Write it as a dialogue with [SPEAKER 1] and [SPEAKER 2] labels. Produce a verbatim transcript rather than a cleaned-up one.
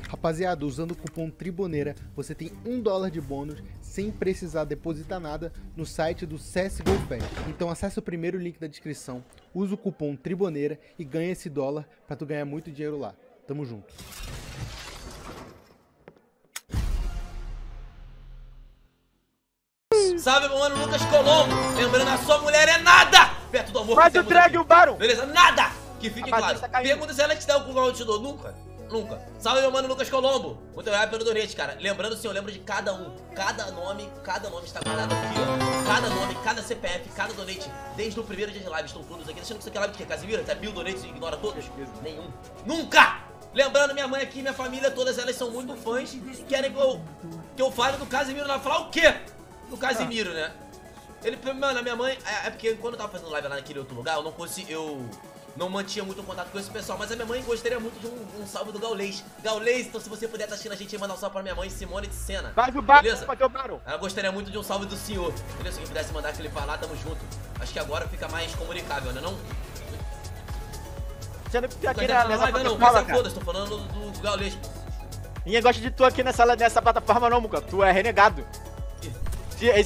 [SPEAKER 1] Rapaziada, usando o cupom TRIBONEIRA, você tem um dólar de bônus sem precisar depositar nada no site do C S G O Pass. Então acesse o primeiro link da descrição, usa o cupom TRIBONEIRA e ganha esse dólar pra tu ganhar muito dinheiro lá. Tamo junto.
[SPEAKER 2] Salve, meu mano Lucas Colombo. Lembrando, a sua mulher é nada perto do amor.
[SPEAKER 3] Mas o drag e o Baron.
[SPEAKER 2] Beleza? Nada. Que fique
[SPEAKER 3] Rapaz,
[SPEAKER 2] claro.
[SPEAKER 3] tá
[SPEAKER 2] Pergunta se ela te dá o cu, eu te dou. Nunca. Nunca. Salve, meu mano Lucas Colombo. Muito obrigado pelo donate, cara. Lembrando, sim, eu lembro de cada um. Cada nome, cada nome está guardado aqui, ó. Cada nome, cada C P F, cada donate. Desde o primeiro dia de live, estão todos aqui. Deixando que isso aqui é live de quê? Casimiro? Tá mil donates e ignora todos? Nenhum. Nunca! Lembrando, minha mãe aqui, minha família, todas elas são muito fãs e querem que eu, que eu fale do Casimiro. Ela falar o quê? Do Casimiro, né? Ele, mano, a minha mãe, é, é porque quando eu tava fazendo live lá naquele outro lugar, eu não consegui, eu não mantinha muito contato com esse pessoal, mas a minha mãe gostaria muito de um, um salve do Gaulês. Gaulês, então se você puder estar assistindo a gente e mandar um salve pra minha mãe, Simone de Sena.
[SPEAKER 3] Vai o Baron,
[SPEAKER 2] beleza?
[SPEAKER 3] fazer o Baron.
[SPEAKER 2] Ela gostaria muito de um salve do senhor. Beleza? Se quem pudesse mandar aquele pra lá, tamo junto. Acho que agora fica mais comunicável, né não?
[SPEAKER 3] Sendo que tu aqui
[SPEAKER 2] Não,
[SPEAKER 3] na,
[SPEAKER 2] não,
[SPEAKER 3] nessa
[SPEAKER 2] não, não,
[SPEAKER 3] plataforma, cara.
[SPEAKER 2] foda-se, tô falando do, do Gaulês.
[SPEAKER 3] Ninguém gosta de tu aqui nessa, nessa plataforma não, Muca. Tu é renegado.